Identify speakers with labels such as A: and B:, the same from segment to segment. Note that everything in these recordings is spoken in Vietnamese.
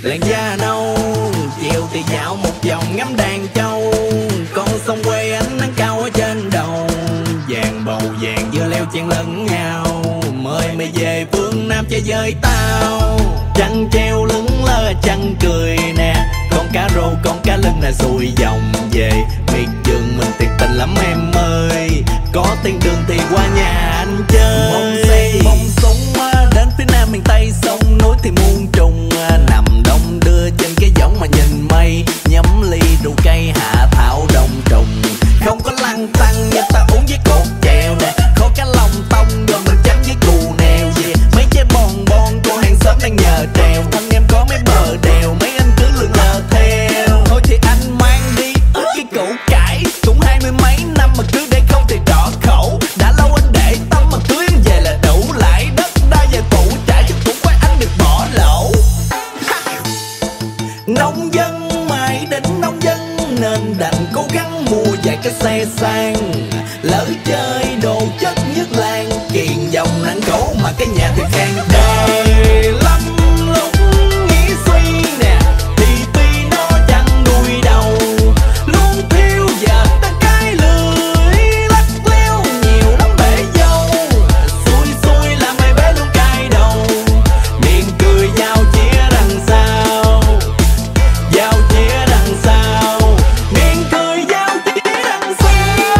A: Làn da nâu, chiều thì dạo một vòng ngắm đàn châu. Con sông quê ánh nắng cao ở trên đầu, vàng bầu vàng dưa leo chen lẫn nhau. Mời mày về phương Nam chơi với tao. Trăng treo lững lơ trăng cười nè, con cá rô con cá lưng là xuôi dòng về. Miệt vườn mình thiệt tình lắm em ơi, có tiền đường thì qua nhà anh chơi. Bông sen bông súng đến phía Nam miền Tây sông núi thì muôn trùng. Nằm đông đưa trên cái võng mà nhìn mây, nhắm ly rượu cây hạ thảo đông trùng. Không có lăng tăng như ta uống với cột chèo nè, kho cá lòng tông rồi mình chấm với cù nèo về. Mấy trái bon bon cô hàng xóm đang nhờ trèo, thân em có mấy bờ đèo mấy anh cứ lượn lờ theo. Thôi thì anh mang đi ướt cái củ cải, cũng 20 mấy năm mà cứ để không thì trọ khẩu. Đã lâu anh để tâm mà cưới em về là đủ lại. Đất đai về phụ trả chứ cũng phải anh được bỏ lỗ. Nông dân mãi đỉnh nông dân nên đành cố gắng mua vài cái xe sang. Lỡ chơi đồ chất nhất làng, kiền dòng nắng khổ mà cái nhà thì khang. Đời lắm lúc nghĩ suy nè, thì tuy nó chẳng đuôi đầu. Luôn thiếu vợ ta cái lưỡi, lắc léo nhiều lắm bể dâu. Xui xui làm mày bé luôn cay đầu, miệng cười giao chia đằng sau. Giao chia đằng sau, miệng cười giao chia đằng sau.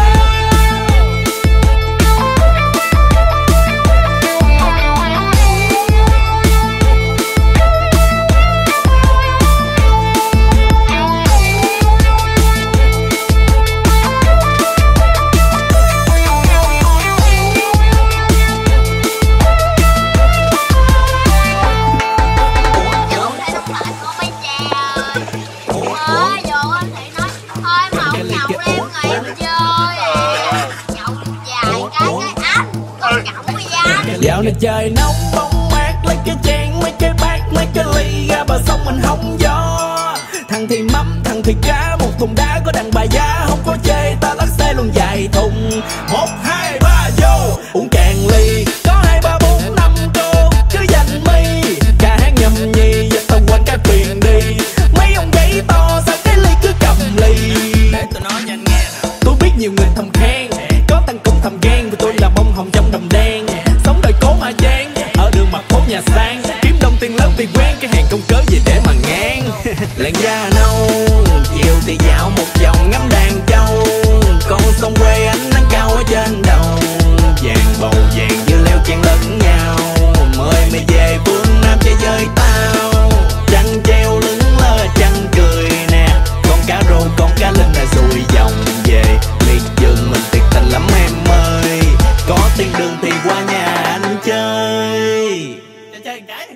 A: Dạo này trời nóng bóng mát, lấy cái chén mấy cái bát mấy cái ly ra bờ sông mình hóng gió. Thằng thì mắm thằng thì cá, một thùng đá có đàn bà giá. Không có chê ta lắc xe luôn vài thùng. 1, 2, 3 vô uống cạn ly, có 2, 3, 4, 5 cô cứ dành mi. Ca hát nhầm nhi giờ tao quên cái tiền đi. Mấy ông giấy to sao cái ly cứ cầm ly. Để tôi nói cho anh nghe nè, tôi biết nhiều người thầm khen, có thằng cũng thầm ghen vì tôi là bông hồng trong đầm đen. Sống đời cố mà chán, ở đường mặt phố nhà sang, kiếm đông tiền lớn vì quen cái hàng công cớ gì để mà ngang. Làn da nâu, chiều thì dạo một vòng ngắm đàn châu. Con sông quê ánh nắng cao ở trên đầu, vàng bầu vàng dưa leo chen lẫn nhau. Mời mày về phương Nam chơi với tao. Trăng treo lững lơ trăng cười nè, con cá rô con cá lưng là xuôi dòng về. Miệt vườn mình thiệt tình lắm em ơi, có tiền đường thì qua nhà anh chơi. Chơi cái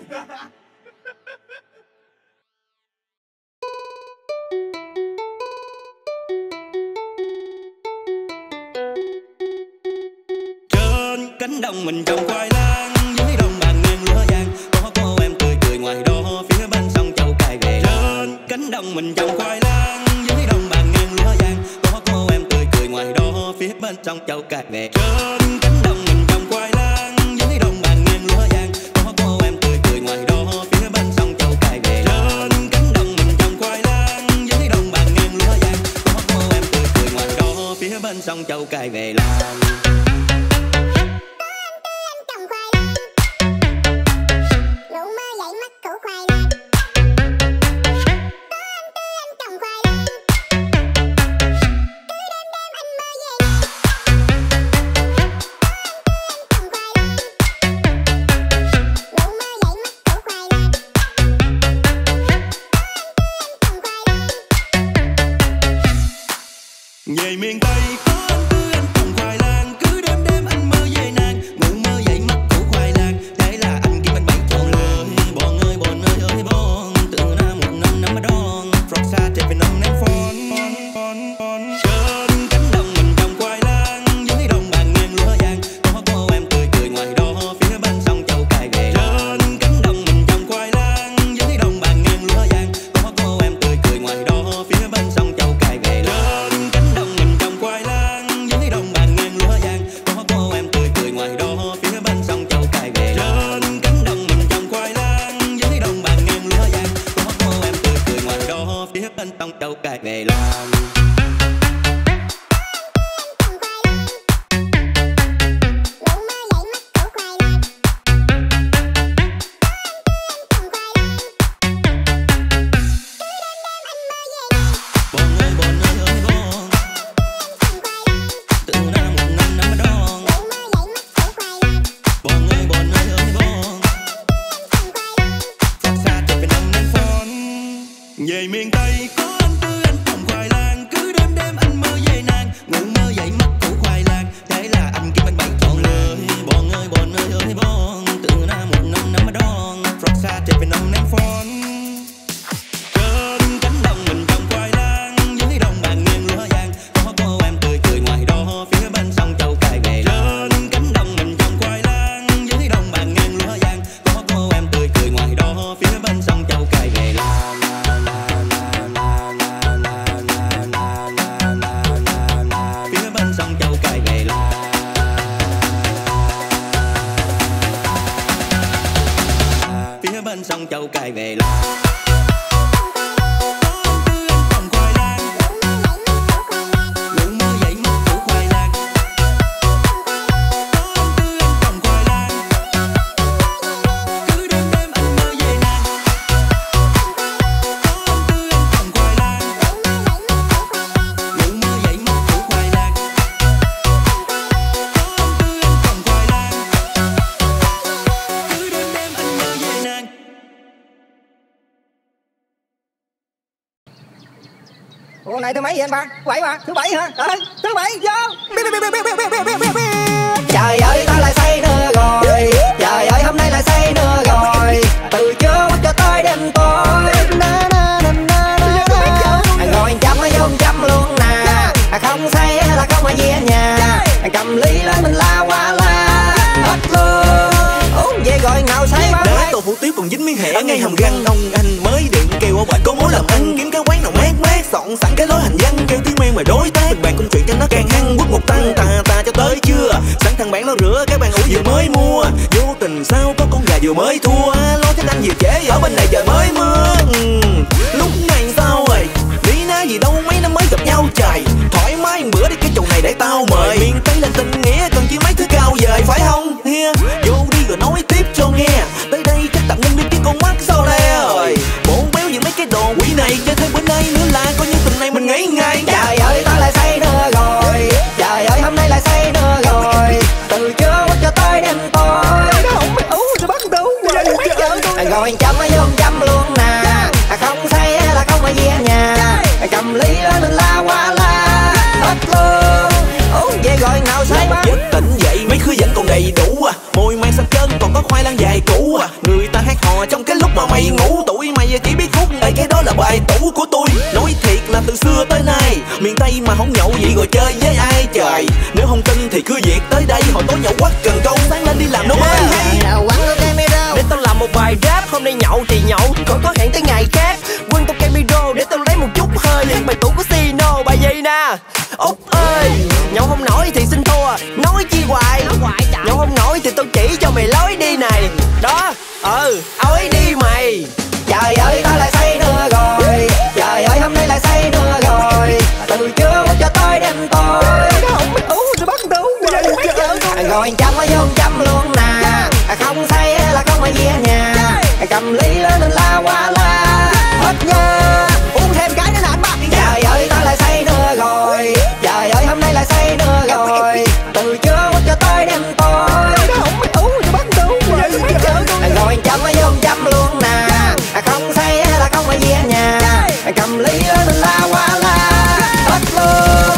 B: trên cánh đồng mình trồng khoai lang, dưới đồng bàn ngang lúa vàng. Có cô em cười cười ngoài đó phía bên sông Châu Cài về. Trên cánh đồng mình trồng khoai lang, dưới đồng bàn ngang lúa vàng. Có cô em cười cười ngoài đó phía bên sông Châu Cài về. Trên cánh đồng mình trồng khoai lang, dưới đồng bàn ngang lúa vàng. Có cô em cười cười ngoài đó phía bên sông Châu Cài về. Trên cánh đồng mình trồng khoai lang, dưới đồng bàn ngang lúa vàng. Có cô em cười cười ngoài đó phía bên sông Châu Cài về làm. Về miền Tây có anh cứ anh trồng khoai lang, cứ đêm đêm anh mơ về nàng, ngủ mơ dậy mắt củ khoai lang. Thế là anh kiếm anh bảy tròn lương, bọn ơi ơi bọn, từ Nam một năm năm đón, from xa chạy về nông ném phon. Trên cánh đồng mình trồng khoai lang, dưới đồng bàn ngang lúa vàng. Có cô em cười cười ngoài đó phía bên sông Châu Cài về. Trên cánh đồng mình trồng khoai lang, dưới đồng bàn ngang lúa vàng. Có cô em cười cười ngoài đó phía bên sông Châu Cài về. Trên cánh đồng mình trồng khoai lang. cài về làm. Về miền Tây có anh Tư anh trồng khoai lang, cứ đêm đêm anh mơ về nàng, ngủ mơ dậy mắt củ khoai lang, thế là anh kiếm anh bảy chọn lời. Bọn ơi bọn, từ na một năm năm đón, rót xa trên bên ông ném phone. Trên cánh đồng mình trồng khoai lang, dưới đồng bàn nghiêng lúa vàng, có cô em tươi cười ngoài đó, phía bên sông Châu Cài về. Trên cánh đồng mình trồng khoai lang, dưới đồng bàn nghiêng lúa vàng, có cô em tươi cười ngoài đó, phía bên sông Châu Cài về. Bên sông Châu Cài về là trồng khoai lang, ngủ mơ dậy mắt củ khoai lang, trồng khoai lang, cứ đêm đêm anh mơ về nàng, trồng khoai lang, ngủ mơ dậy mắt củ khoai lang, trồng khoai lang, cứ đêm đêm anh mơ về nàng.
C: Ủa này thứ mấy vậy anh ba? Thứ bảy mà, thứ bảy hả? Thứ bảy vô. Trời ơi ta lại say nữa rồi. Trời ơi hôm nay lại say nữa rồi. Từ trưa cho tới đêm tối. Rồi chấm luôn nè. Không say là không ở về nhà. Cầm ly lên mình la qua la. Hết luôn. Uống về rồi ngào say quá.
A: Đá tô hủ tiếu còn dính miếng hẻ ở ngay hàm răng. Ông anh mới điện kêu ở ngoài có mối làm ăn, kiếm cái quán nào mát mát, dọn sẵn cái lối hành văn, kêu tiếng men mà đối tác. Mình bàn công chuyện cho nó càng hăng, quất một tăng ta cho tới chưa. Sẵn thằng bạn nó rửa cái bàn ủi vừa mới mua. Vô tình sao có con gà vừa mới thua. Lo cái anh vừa trễ ở bên này trời mới mưa. Lúc này sao rồi? Đi na gì đâu mấy năm mới gặp nhau trời. Thoải mái bữa đi cái chầu này để tao mời. Miền Tây là tình nghĩa cần chi mấy thứ cao vời phải không? Vô đi rồi nói tiếp cho nghe. Tới đây chắc tạm ngưng đi cái con mắt sao le rồi. Bộ béo vì mấy cái đồ quỷ này chơi thêm bữa nay nữa là coi như tuần này mình nghỉ ngay.
C: Trời ơi ta lại say nữa rồi. Trời ơi hôm nay lại say nữa rồi. Từ trưa cho tới đêm tối. Không biết uống rồi bắt đầu rồi chấm luôn nè. Không say là không ở về nhà. Cầm ly lên mình la qua la. Hết luôn. Uống về rồi nào say quá.
A: Giấc tỉnh dậy mấy khứa vẫn còn đầy đủ à. Môi mang xanh chân còn có khoai lang dài cũ à. Người ta hát hò trong cái lúc mà mày ngủ. Tụi mày chỉ biết hút này cái đó là bài tủ của tôi. Nói thiệt là từ xưa tới nay miền Tây mà không nhậu vậy rồi chơi với ai trời. Nếu không tin thì cứ việc tới đây. Hồi tối nhậu quắc cần câu sáng lên đi làm nó mới hay.
C: Để tao làm một bài rap. Hôm nay nhậu thì nhậu, còn có hẹn tới ngày khác. Quên tao Camiro để tao lấy một chút hơi. Liên bài tủ của Sino bài gì nè. Út ơi, nhậu không nổi thì xin thua. Nói chi hoài. Nhậu không nổi thì tao chỉ cho mày lối đi này. Đó, ối đi mày. Trời ơi tao lại say nữa rồi. Trời ơi hôm nay lại say nữa rồi. Từ trưa cho tới đêm tối. Không biết uống rồi bắt đầu rồi chấm luôn nè. Không say là không ở về nhà. Cầm ly lên mình la qua la. Hết nha. Uống thêm cái nữa là anh ba. Trời ơi tao lại say nữa rồi. Trời ơi hôm nay lại say nữa rồi. Từ trưa cho tới đêm tối. Không biết uống rồi bắt đầu rồi chấm luôn nè. Không say là không ở về nhà. Cầm ly lên mình la qua la. Hết luôn.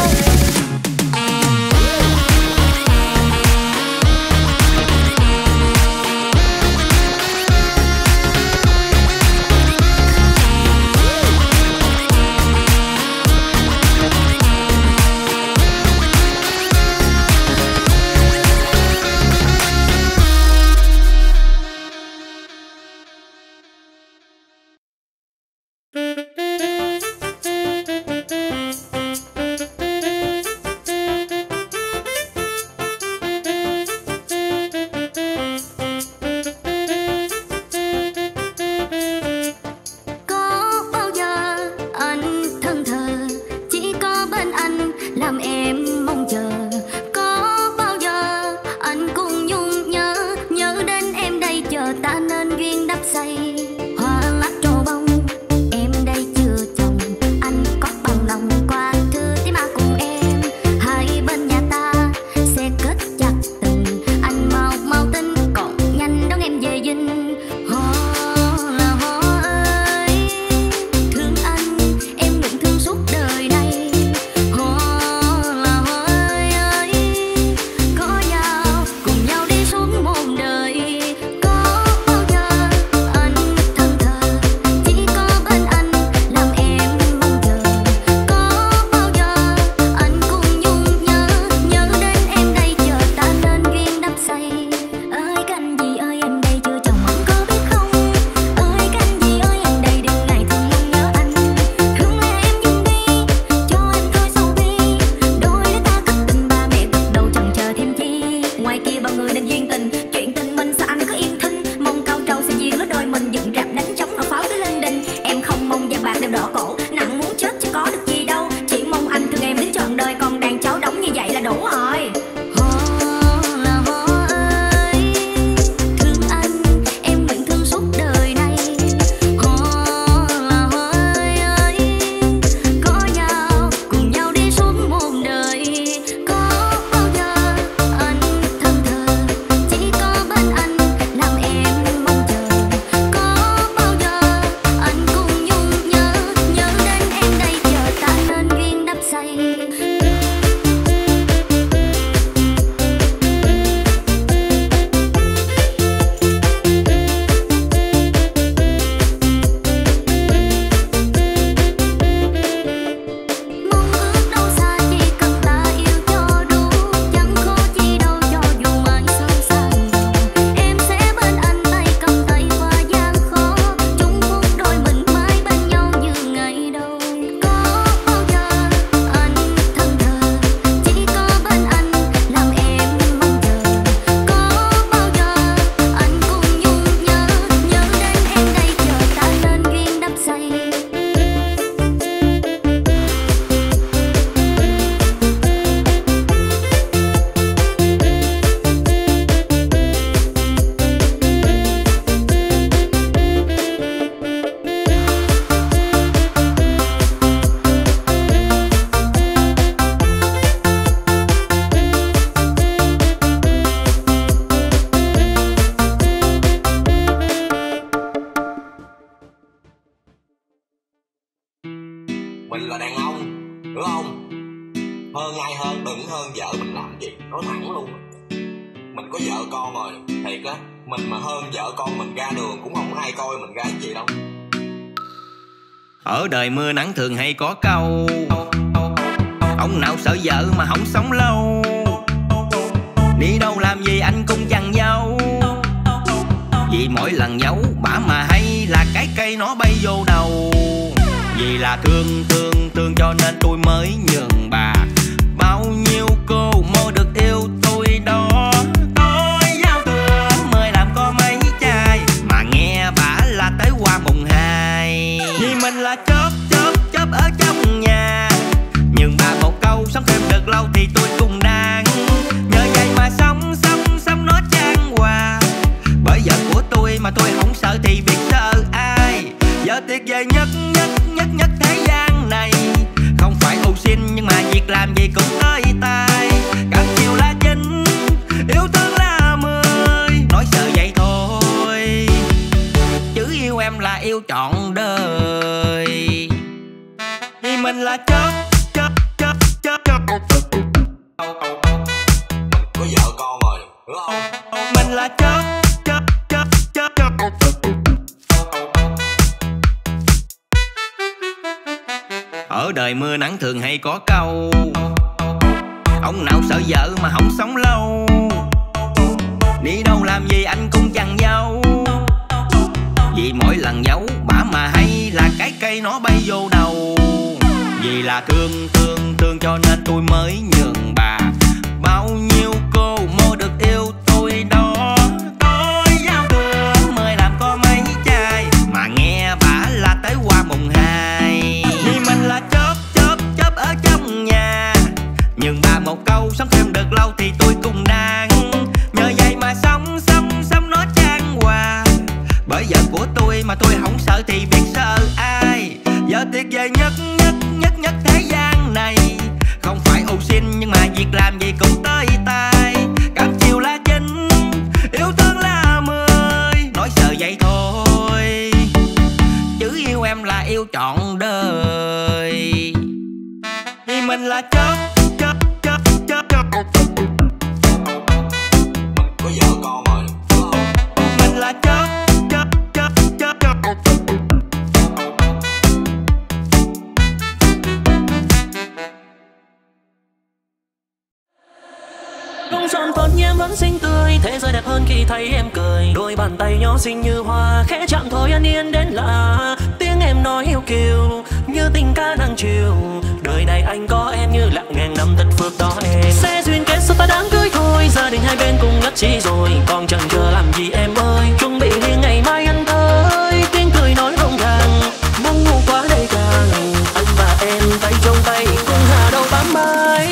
D: Mình là đàn ông, hiểu không? Hơn ai hơn, đừng hơn vợ mình làm gì, nói thẳng luôn. Mình có vợ con rồi, thiệt á. Mình mà hơn vợ con mình ra đường cũng không ai coi mình ra gì đâu.
B: Ở đời mưa nắng thường hay có câu: ông nào sợ vợ mà không sống lâu. Đi đâu làm gì anh cũng chằng dâu, vì mỗi lần giấu bả mà hay là cái cây nó bay vô đầu. Vì là thương cho nên tôi mới nhường bà. Bao nhiêu cô mơ được yêu tôi đó. Tôi giao thừa mời làm có mấy chai, mà nghe bả là tới qua mùng 2. Vì mình là chớp ở trong nhà, nhưng bà một câu sống thêm được lâu thì tôi cũng đang. Nhờ vậy mà sống nó chan hòa. Bởi vợ của tôi mà tôi không sợ thì biết sợ ai. Vợ tuyệt vời nhất thế gian này. Không phải ô xin nhưng mà việc làm gì cũng tới tay. Càng chiều là 9, yêu thương là 10. Nói sợ vậy thôi, chứ yêu em là yêu trọn đời. Vì mình là chớp.
D: Có vợ con rồi, hiểu không?
B: Mình là chớp. Ở đời mưa nắng thường hay có câu: ông nào sợ vợ mà không sống lâu. Đi đâu làm gì anh cũng chằng dâu, vì mỗi lần giấu bả mà hay là cái cây nó bay vô đầu. Vì là thương cho nên tôi mới nhường bà. Bao nhiêu cô mơ được yêu tôi đó. Tôi giao thừa mời làm có mấy chai, mà nghe bả là tới qua mùng 2. Vì mình là chớp ở trong nhà, nhưng bà một câu sống thêm được lâu thì tôi cũng đang. Nhờ vậy mà sống nó chan hòa. Bởi vợ của tôi mà tôi không sợ thì biết sợ ai. Vợ tuyệt vời nhất thế gian này. Không phải ô xin nhưng mà việc làm gì cũng tới tay. Cảm chiều là 9, yêu thương là 10. Nói sợ vậy thôi, chứ yêu em là yêu trọn đời. Vì mình là chớp.
D: Có vợ con rồi, hiểu không?
B: Mình là chớp.
E: Không tròn còn như em vẫn xinh tươi, thế giới đẹp hơn khi thấy em cười. Đôi bàn tay nhỏ xinh như hoa, khẽ chạm thôi an yên đến lạ. Tiếng em nói yêu kiều, như tình ca đang chiều. Đời này anh có em như lặng ngàn năm tất phước đó em. Sẽ duyên kết sao ta đáng cưới thôi, gia đình hai bên cùng nhất trí rồi. Còn chẳng chờ làm gì em ơi, chuẩn bị liền ngày mai ăn tới. Tiếng cười nói rộn ràng, mong ngủ quá đầy càng. Anh và em tay trong tay, cùng hà đầu bám mãi.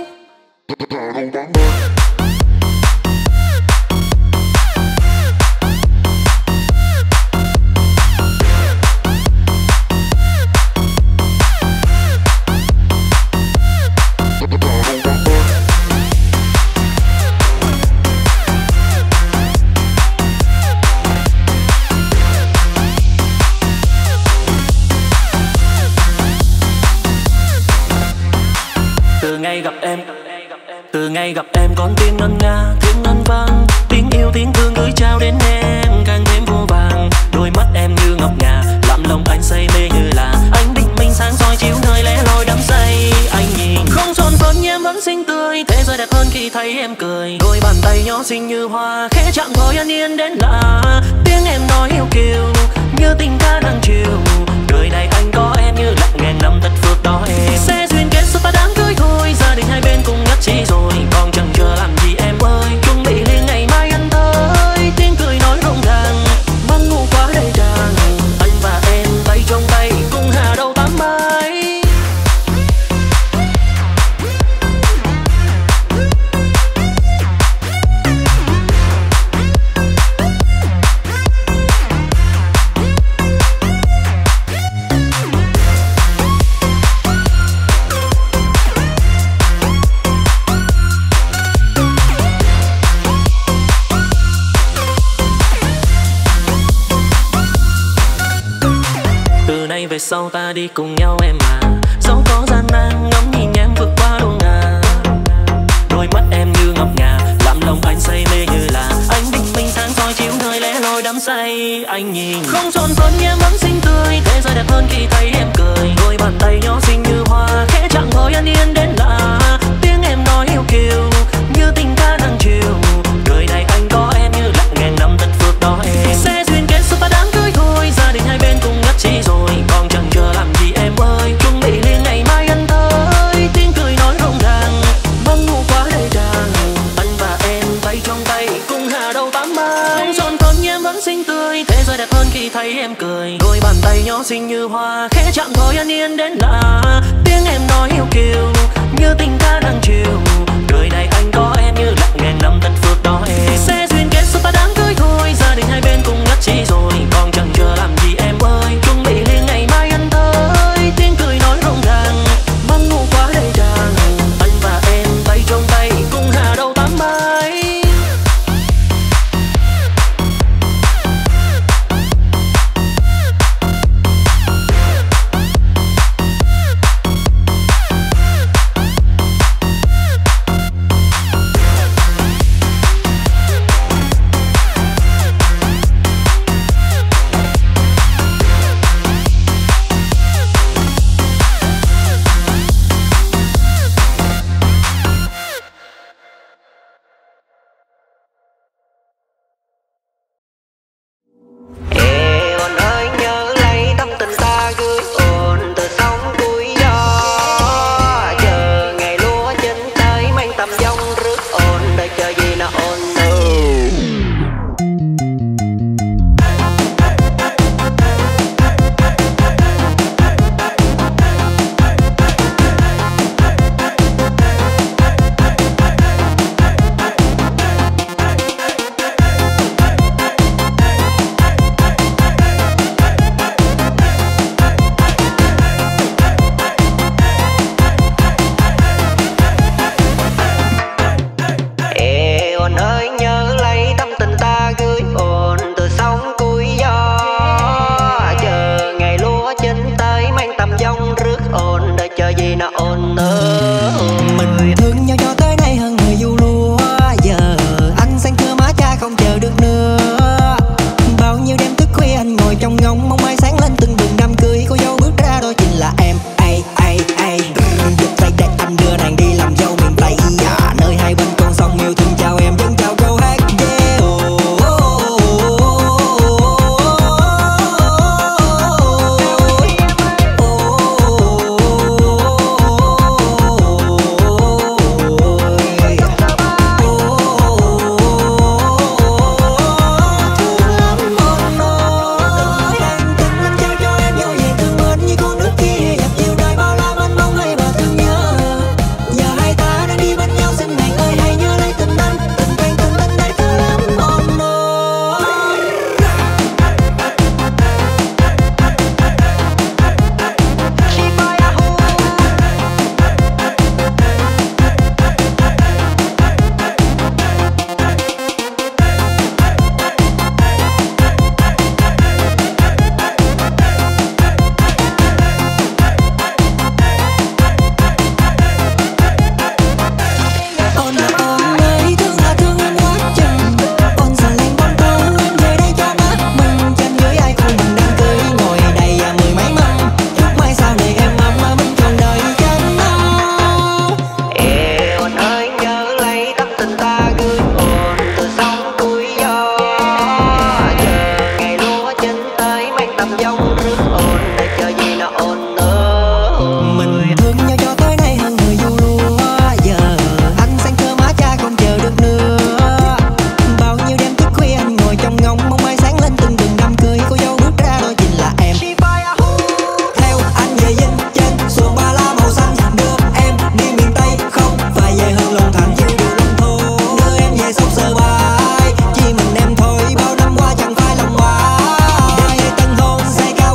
E: Từ ngày gặp em con tim ngân nga, tiếng ngân vang, tiếng yêu tiếng thương gửi trao đến em càng thêm vô vàng. Đôi mắt em như ngọc ngà, làm lòng anh say mê như là ánh bình minh sáng soi chiếu nơi lẻ loi đắm say. Anh nhìn không tròn vơn như em vẫn xinh tươi, thế giới đẹp hơn khi thấy em cười. Đôi bàn tay nhỏ xinh như hoa, khẽ chạm thôi an yên đến lạ. Tiếng em nói yêu kiều, như tình ca đang chiều. Đời này anh có em như lặng ngàn năm tất phước đó em. Sẽ duyên kết sao ta đáng cưới thôi, gia đình hai bên cùng nhất trí rồi. Còn chẳng chờ làm gì em ơi, chuẩn bị liền ngày mai ăn tới. Tiếng cười nói rộn ràng, mong ngủ quá đầy tràn. Anh và em tay trong tay, cùng hà đầu tám mái. Về sau ta đi cùng nhau em à, dẫu có gian nan ngắm nhìn em vượt qua đôi ngà. Đôi mắt em như ngọc ngà làm lòng anh say mê như là anh định mình sáng soi chiếu nơi lẻ loi đắm say. Anh nhìn không tròn phấn em vẫn xinh tươi, thế giới đẹp hơn khi thấy em cười. Đôi bàn tay nhỏ xinh như hoa khẽ chạm thôi an yên đến lạ. Tiếng em nói yêu kiều như tình ca nắng chiều. Đời này anh có em như lặng ngàn năm đất phước đó em. Sẽ duyên kết suốt ta đám cưới thôi, gia đình hai bên cùng nhất trí rồi. Còn chẳng chờ làm gì em ơi, chuẩn bị liền ngày mai ăn tới. Tiếng cười nói rộn ràng vắng ngủ quá đầy tràn. Anh và em tay trong tay cùng hạ đầu tám mai. Không tròn con em vẫn xinh tươi, thế giới đẹp hơn khi thấy em cười. Đôi bàn tay nhỏ xinh như hoa khẽ chạm thôi an yên đến lạ. Tiếng em nói yêu kiều như tình ca nắng chiều. Đời này anh có em như lặng ngàn năm đất phước đó em. Sẽ duyên kết suốt ta đám cưới thôi, gia đình hai bên cùng nhất trí rồi. Còn chẳng chờ làm gì em ơi, chuẩn bị liền ngày mai ăn tới. Tiếng cười nói rộn ràng vắng ngủ quá đầy tràn. Anh và em tay trong tay cùng hạ đầu tám mai.
C: Mình thương nhau cho tới nay hơn người du lúa. Giờ anh sang thưa má cha không chờ được nữa. Bao nhiêu đêm thức khuya anh ngồi trong ngóng mong mai sáng lên từng đường đám cưới. Cô dâu bước ra đó chính là em. Giật tay để anh đưa nàng đi làm dâu miền Tây. Nơi hai bên con sông yêu thương chào em vẫn chào câu hát. Say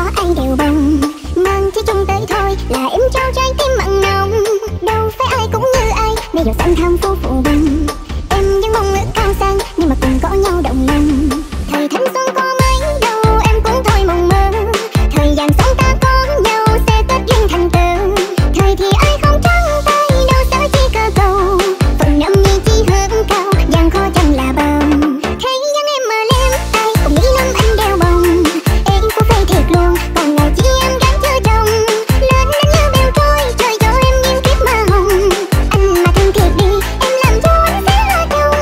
F: ai đều bồng. Mang chỉ chung tới thôi là em trao trái tim mặn nồng. Đâu phải ai cũng như ai, bây giờ sang tham phu phụ bằng. Em vẫn mong ước cao sang nhưng mà cùng có nhau đồng lòng. Thời thanh xuân có mấy đâu em cũng thôi mộng mơ. Thời gian sống ta có nhau sẽ kết duyên thành tơ. Thời thì ai không trắng tay đâu sợ chi cơ cầu. Phần năm nhi chi hướng cao gian khó chẳng là bờm. Thấy dân em mơ lem tay cũng nghĩ năm anh đeo bồng. Em cũng phải thiệt luôn còn ngày chi em gắn chưa chồng. Lên đến như bèo trôi trời cho em nghiêm kiếp mơ hồng. Anh mà thương thiệt đi em làm cho anh sẽ là chồng.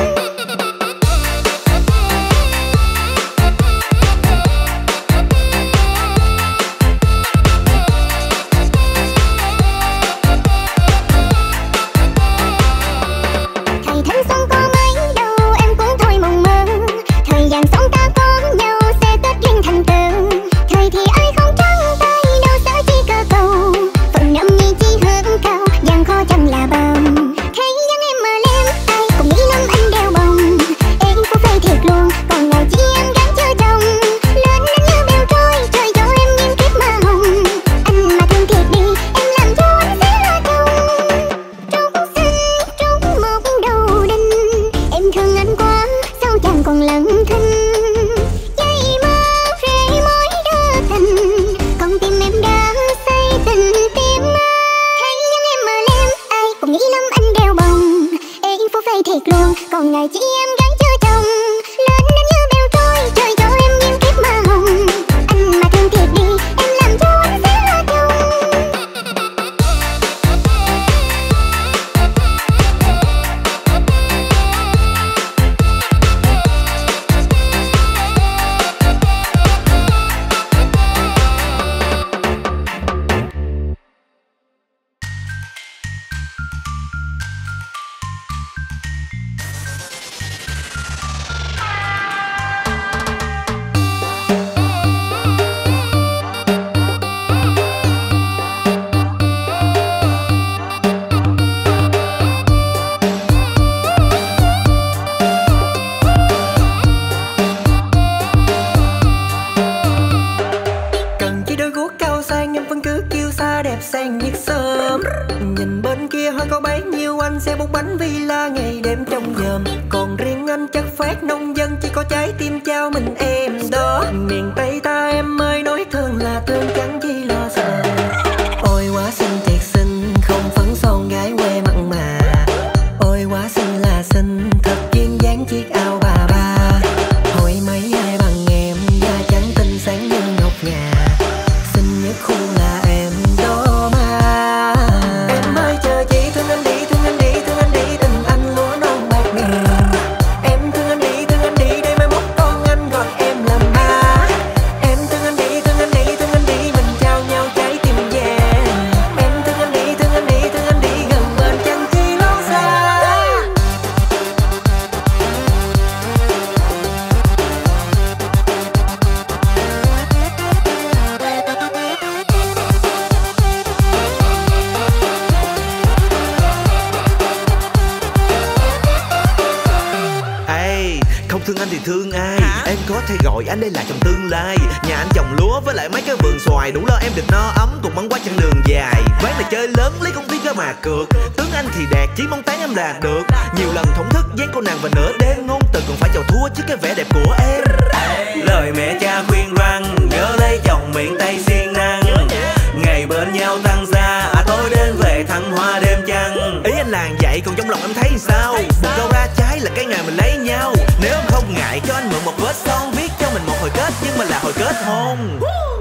F: Thời thanh xuân có mấy đâu em cũng thôi mộng mơ. Thời gian sống ta có nhau sẽ kết duyên thành tơ. Thời thì ai không trắng tay đâu sợ chi cơ cầu. Phần năm nhi chi hướng cao gian khó chẳng là bờm. Thấy dân em mơ lem tay cũng nghĩ năm anh đeo bồng. Em cũng phải thiệt luôn còn ngày chi em gắn chưa chồng. Lên đến như bèo trôi trời cho em nghiêm kiếp mơ hồng. Anh mà thương thiệt đi em làm cho anh sẽ là chồng. Trúc xinh trúc một đầu đinh. Em thương anh quá sao chẳng còn lặng thinh. Dây mơ rễ mối đưa tình. Con tim em đã say tình tim. Thấy những em mơ lem ai cũng nghĩ năm anh đeo bồng. Em phố phải thiệt luôn còn ngày chỉ em gắn chưa chồng. Lên đến như bèo trôi trời cho em nghiêm kiếp mơ hồng. Anh mà thương thiệt đi em làm cho anh sẽ là chồng.
C: Cần chỉ đôi guốc cao sang em vẫn cứ kêu xa đẹp sang nhiệt sớm. Nhìn bên kia hơi có bấy nhiêu anh sẽ bốc bánh villa ngày đêm trong dòm. Còn riêng anh chất phát nông dân chỉ có trái tim trao mình em đó. Miền Tây ta em ơi nói thương là thương chẳng chi lo sợ. Ôi quá xinh thiệt xinh không phấn son gái quê mặn mà. Ôi quá xinh là xinh thật duyên dáng chiếc áo bà ba. Hỏi mấy ai bằng em da trắng tinh sáng như ngọc ngà. Xinh nhất khu là em đó mà. Em ơi chờ chị thương anh đi thương anh đi thương anh đi. Tình anh lúa non bạc ngàn. Em thương anh đi để mai mốt con anh gọi em làm ba. Em thương anh đi thương anh đi thương anh đi. Mình trao nhau trái tim vàng. Em thương anh đi thương anh đi thương anh đi. Gần bên chẳng chi lo xa.
G: Ê, không thương anh thì thương ai? Em có thể gọi anh đây là chồng tương lai. Nhà anh trồng lúa với lại mấy cái vườn xoài, đủ lo em được no ấm cùng băng qua chặng đường dài. Ván là chơi lớn lấy công ty ra mà cược. Tướng anh thì đẹp chỉ mong tán em là được. Nhiều lần thổn thức dáng cô nàng và nửa đêm ngôn từ còn phải chầu thua trước cái vẻ đẹp của em.
E: Lời mẹ cha khuyên răng nhớ lấy chồng miền Tây siêng năng. Ngày bên nhau tăng gia tối đến về thăng hoa đêm trăng.
G: Ý anh là vậy còn trong lòng em thấy sao? Buồn câu ra trái là cái ngày mình lấy nhau. Nếu em không ngại cho anh mượn một vết son, viết cho mình một hồi kết nhưng mà là hồi kết hôn.